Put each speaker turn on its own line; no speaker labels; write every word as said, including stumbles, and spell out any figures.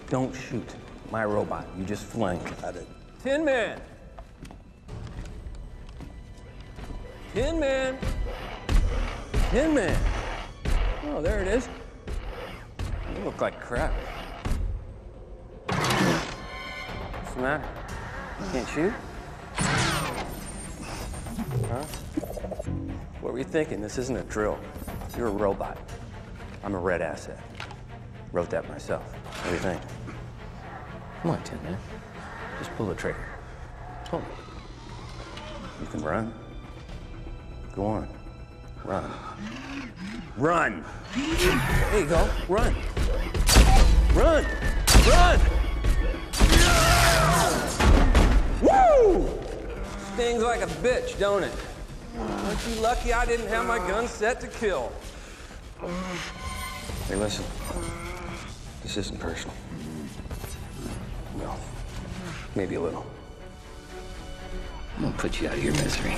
Don't shoot my robot. You just flank.
Got it.
Tin Man! Tin Man! Tin Man! Oh, there it is. You look like crap. What's the matter? You can't shoot? Huh? What were you thinking? This isn't a drill. You're a robot. I'm a red asset. Wrote that myself. What do you think? Come on, Tin Man. Just pull the trigger. Pull it. You can run. Go on. Run. Run! There you go. Run. Run! Run! Woo! Stings like a bitch, don't it? Aren't you lucky I didn't have my gun set to kill?
Hey, listen. This isn't personal.
Well, maybe a little.
I'm gonna put you out of your misery.